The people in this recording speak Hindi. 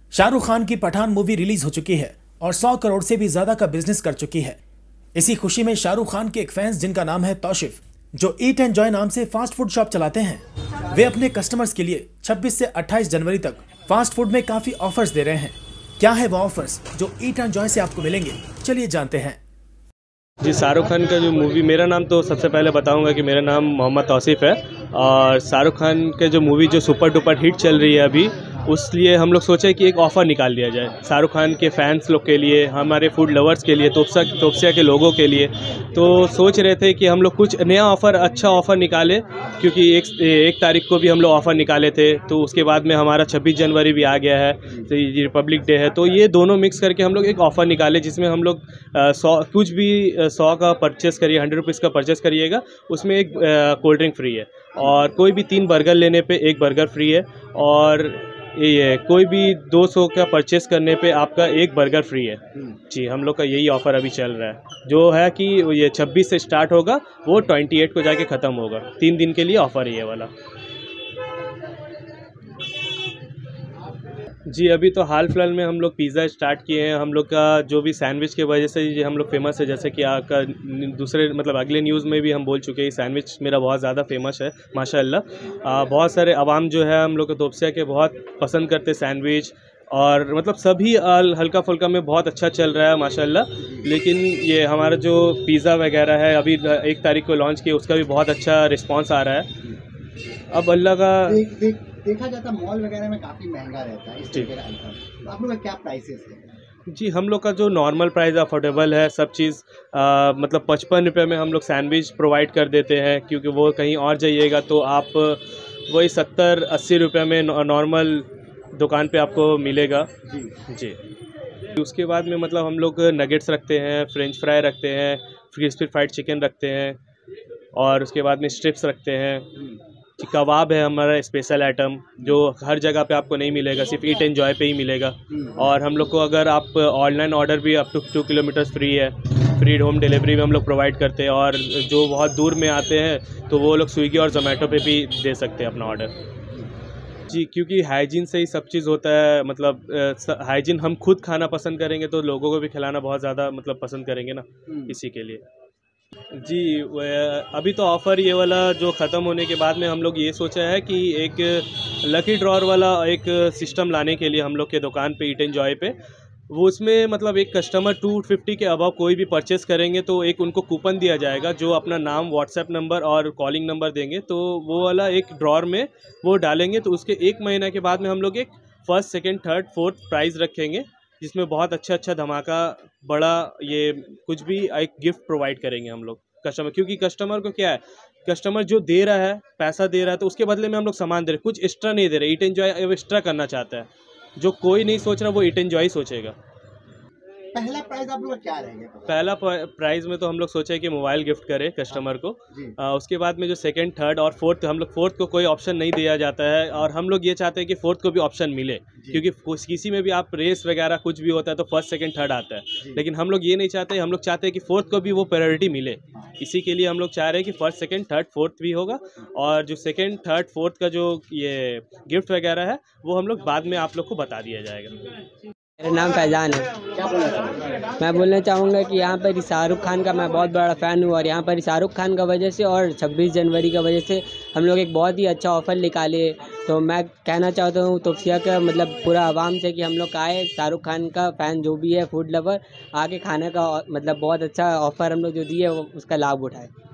शाहरुख खान की पठान मूवी रिलीज हो चुकी है और 100 करोड़ से भी ज्यादा का बिजनेस कर चुकी है। इसी खुशी में शाहरुख खान के एक फैंस जिनका नाम है तौशिफ, जो ईट एंड जॉय नाम से फास्ट फूड शॉप चलाते हैं, वे अपने कस्टमर्स के लिए 26 से 28 जनवरी तक फास्ट फूड में काफी ऑफर्स दे रहे हैं। क्या है वो ऑफर्स जो ईट एंड जॉय से आपको मिलेंगे, चलिए जानते हैं। जी, शाहरुख खान का जो मूवी, मेरा नाम तो सबसे पहले बताऊंगा कि मेरा नाम मोहम्मद तौसीफ़ है। और शाहरुख खान के जो मूवी जो सुपर डुपर हिट चल रही है अभी, उसलिए हम लोग सोचे कि एक ऑफ़र निकाल दिया जाए शाहरुख खान के फैंस लोग के लिए, हमारे फूड लवर्स के लिए, तोपसिया के लोगों के लिए। तो सोच रहे थे कि हम लोग कुछ नया ऑफ़र, अच्छा ऑफ़र निकालें, क्योंकि एक तारीख को भी हम लोग ऑफ़र निकाले थे। तो उसके बाद में हमारा 26 जनवरी भी आ गया है, तो ये रिपब्लिक डे है। तो ये दोनों मिक्स करके हम लोग एक ऑफ़र निकाले, जिसमें हम लोग 100 का परचेस करिए, 100 रुपीज़ का परचेस करिएगा, उसमें एक कोल्ड ड्रिंक फ्री है। और कोई भी 3 बर्गर लेने पे 1 बर्गर फ्री है। और ये कोई भी 200 का परचेस करने पे आपका 1 बर्गर फ्री है। जी, हम लोग का यही ऑफ़र अभी चल रहा है, जो है कि ये 26 से स्टार्ट होगा, वो 28 को जाके ख़त्म होगा। 3 दिन के लिए ऑफ़र है ये वाला। जी, अभी तो हाल फिलहाल में हम लोग पिज़्ज़ा स्टार्ट किए हैं। हम लोग का जो भी सैंडविच की वजह से ये हम लोग फेमस है, जैसे कि आपका दूसरे मतलब अगले न्यूज़ में भी हम बोल चुके हैं, सैंडविच मेरा बहुत ज़्यादा फेमस है माशाअल्लाह। बहुत सारे अवाम जो है हम लोग के तोपसिया के बहुत पसंद करते सैंडविच, और मतलब सभी हल्का फुल्का में बहुत अच्छा चल रहा है माशाअल्लाह। लेकिन ये हमारा जो पिज़्ज़ा वगैरह है, अभी 1 तारीख को लॉन्च किया, उसका भी बहुत अच्छा रिस्पॉन्स आ रहा है। अब अल्लाह का देखा जाता मॉल वगैरह में काफ़ी महंगा रहता है इस तरह का आइटम, तो आप लोग का क्या प्राइसेस है? जी, हम लोग का जो नॉर्मल प्राइस अफोर्डेबल है, सब चीज़ मतलब 55 रुपये में हम लोग सैंडविच प्रोवाइड कर देते हैं, क्योंकि वो कहीं और जाइएगा तो आप वही 70-80 रुपये में नॉर्मल दुकान पे आपको मिलेगा। जी। उसके बाद में मतलब हम लोग नगेट्स रखते हैं, फ्रेंच फ्राई रखते हैं, क्रिस्पी फ्राइड चिकन रखते हैं, और उसके बाद में स्ट्रिप्स रखते हैं। कबाब है हमारा स्पेशल आइटम, जो हर जगह पे आपको नहीं मिलेगा, सिर्फ ईट एंड जॉय पे ही मिलेगा। और हम लोग को अगर आप ऑनलाइन ऑर्डर भी अप टू 2 किलोमीटर फ्री है, फ्री होम डिलीवरी भी हम लोग प्रोवाइड करते हैं। और जो बहुत दूर में आते हैं तो वो लोग स्विगी और जोमेटो पे भी दे सकते हैं अपना ऑर्डर। जी, क्योंकि हाइजीन से ही सब चीज़ होता है। मतलब हाइजीन हम खुद खाना पसंद करेंगे तो लोगों को भी खिलाना बहुत ज़्यादा मतलब पसंद करेंगे ना, इसी के लिए। जी, अभी तो ऑफ़र ये वाला जो ख़त्म होने के बाद में हम लोग ये सोचा है कि एक लकी ड्रॉर वाला एक सिस्टम लाने के लिए हम लोग के दुकान पे, ईट एंड जॉय पे। वो उसमें मतलब एक कस्टमर 250 के अबव कोई भी परचेस करेंगे तो एक उनको कूपन दिया जाएगा, जो अपना नाम, व्हाट्सएप नंबर और कॉलिंग नंबर देंगे, तो वो वाला एक ड्रॉर में वो डालेंगे। तो उसके 1 महीने के बाद में हम लोग एक first, second, third, fourth prize रखेंगे, जिसमें बहुत अच्छा धमाका, बड़ा ये कुछ भी एक गिफ्ट प्रोवाइड करेंगे हम लोग कस्टमर। क्योंकि कस्टमर को क्या है, कस्टमर जो दे रहा है, पैसा दे रहा है, तो उसके बदले में हम लोग सामान दे रहे हैं, कुछ एक्स्ट्रा नहीं दे रहे। ईट एंड जॉय एक्स्ट्रा करना चाहता है, जो कोई नहीं सोच रहा वो ईट एंड जॉय सोचेगा। पहला प्राइस आप लोग क्या रहेंगे? पहला प्राइज़ में तो हम लोग सोचे कि मोबाइल गिफ्ट करें कस्टमर को। उसके बाद में जो सेकंड, थर्ड और फोर्थ, हम लोग फोर्थ को कोई ऑप्शन नहीं दिया जाता है, और हम लोग ये चाहते हैं कि फोर्थ को भी ऑप्शन मिले, क्योंकि किसी में भी आप रेस वगैरह कुछ भी होता है तो फर्स्ट, सेकंड, थर्ड आता है। लेकिन हम लोग ये नहीं चाहते, हम लोग चाहते हैं कि फोर्थ को भी वो प्रायोरिटी मिले। इसी के लिए हम लोग चाह रहे हैं कि फर्स्ट, सेकंड, थर्ड, फोर्थ भी होगा, और जो सेकंड, थर्ड, फोर्थ का जो ये गिफ्ट वगैरह है वो हम लोग बाद में आप लोग को बता दिया जाएगा। मेरा नाम फैज़ान है। क्या बोलना चाहूँगा? मैं बोलना चाहूँगा कि यहाँ पर शाहरुख खान का मैं बहुत बड़ा फ़ैन हूँ, और यहाँ पर शाहरुख खान का वजह से और 26 जनवरी का वजह से हम लोग एक बहुत ही अच्छा ऑफ़र निकाले। तो मैं कहना चाहता हूँ तोपसिया का मतलब पूरा आवाम से कि हम लोग आए, शाहरुख खान का फ़ैन जो भी है, फूड लवर, आके खाने का मतलब बहुत अच्छा ऑफ़र हम लोग जो दिए उसका लाभ उठाए।